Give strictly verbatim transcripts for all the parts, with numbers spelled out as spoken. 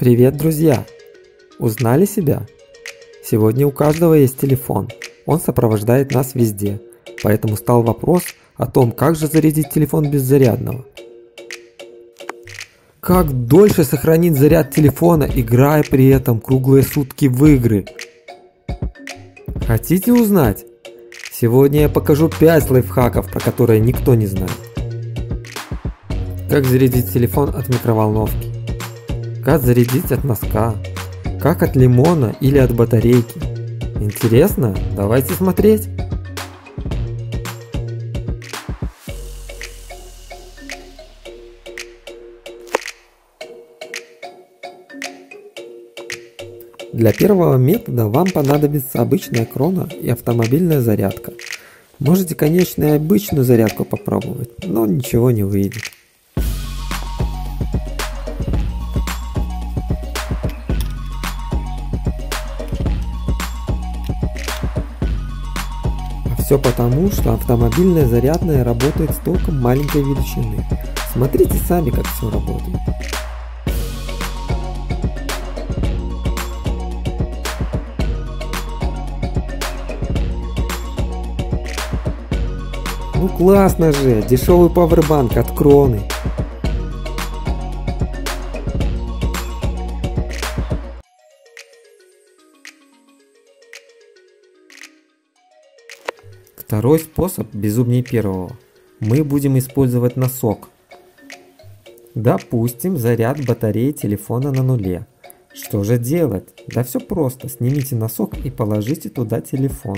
Привет, друзья! Узнали себя? Сегодня у каждого есть телефон, он сопровождает нас везде, поэтому стал вопрос о том, как же зарядить телефон без зарядного. Как дольше сохранить заряд телефона, играя при этом круглые сутки в игры? Хотите узнать? Сегодня я покажу пять лайфхаков, про которые никто не знает. Как зарядить телефон от микроволновки? Как зарядить от носка? Как от лимона или от батарейки? Интересно? Давайте смотреть! Для первого метода вам понадобится обычная крона и автомобильная зарядка. Можете, конечно, и обычную зарядку попробовать, но ничего не выйдет. Все потому, что автомобильная зарядная работает с током маленькой величины. Смотрите сами, как все работает. Ну классно же, дешевый пауэрбанк от Кроны. Второй способ безумнее первого. Мы будем использовать носок. Допустим, заряд батареи телефона на нуле. Что же делать? Да все просто. Снимите носок и положите туда телефон.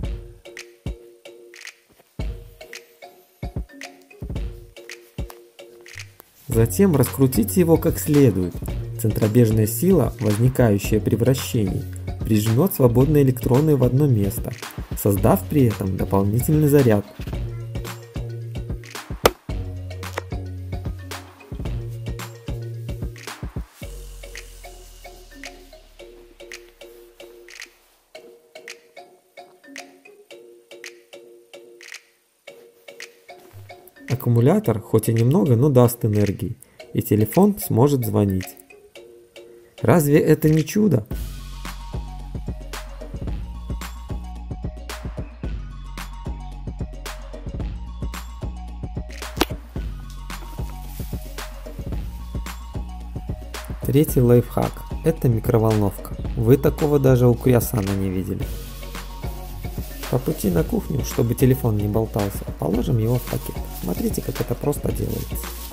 Затем раскрутите его как следует. Центробежная сила, возникающая при вращении, прижмет свободные электроны в одно место, создав при этом дополнительный заряд. Аккумулятор хоть и немного, но даст энергии, и телефон сможет звонить. Разве это не чудо? Третий лайфхак – это микроволновка. Вы такого даже у круассана не видели. По пути на кухню, чтобы телефон не болтался, положим его в пакет. Смотрите, как это просто делается.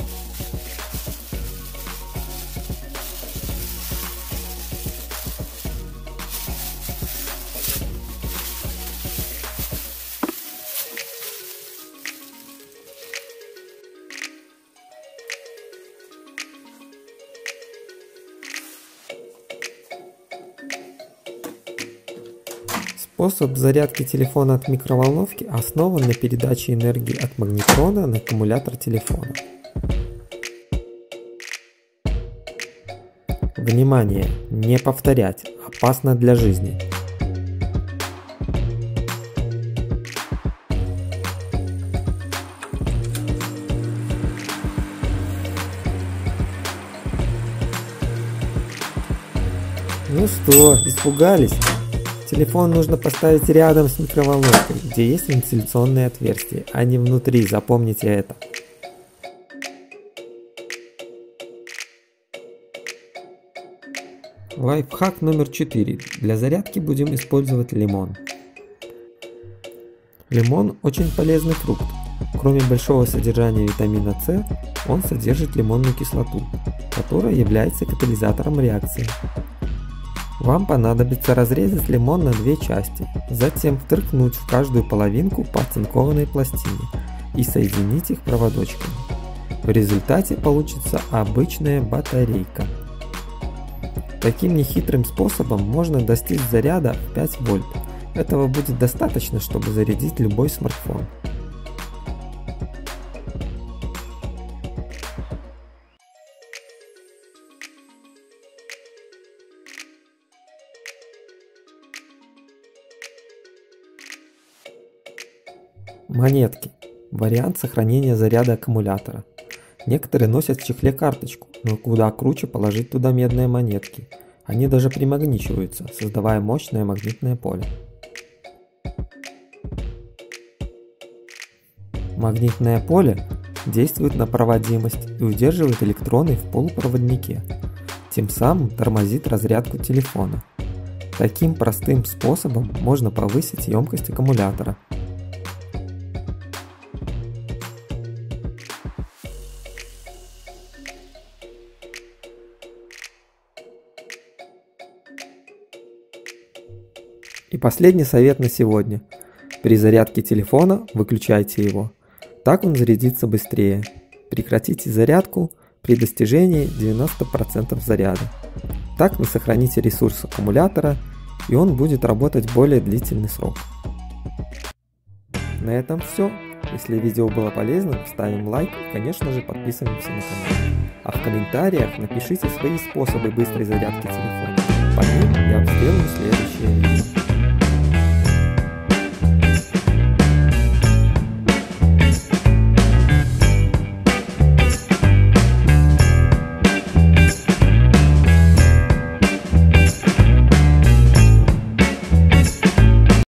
Способ зарядки телефона от микроволновки основан на передаче энергии от магнетрона на аккумулятор телефона. Внимание! Не повторять, опасно для жизни. Ну что, испугались? Телефон нужно поставить рядом с микроволновкой, где есть вентиляционные отверстия, а не внутри, запомните это. Лайфхак номер четыре. Для зарядки будем использовать лимон. Лимон очень полезный фрукт. Кроме большого содержания витамина С, он содержит лимонную кислоту, которая является катализатором реакции. Вам понадобится разрезать лимон на две части, затем втыркнуть в каждую половинку по оцинкованной пластине и соединить их проводочками. В результате получится обычная батарейка. Таким нехитрым способом можно достичь заряда в пять вольт. Этого будет достаточно, чтобы зарядить любой смартфон. Монетки. Вариант сохранения заряда аккумулятора. Некоторые носят в чехле карточку, но куда круче положить туда медные монетки. Они даже примагничиваются, создавая мощное магнитное поле. Магнитное поле действует на проводимость и удерживает электроны в полупроводнике, тем самым тормозит разрядку телефона. Таким простым способом можно повысить емкость аккумулятора. И последний совет на сегодня. При зарядке телефона выключайте его. Так он зарядится быстрее. Прекратите зарядку при достижении девяноста процентов заряда. Так вы сохраните ресурс аккумулятора, и он будет работать более длительный срок. На этом все. Если видео было полезным, ставим лайк и, конечно же, подписываемся на канал. А в комментариях напишите свои способы быстрой зарядки телефона.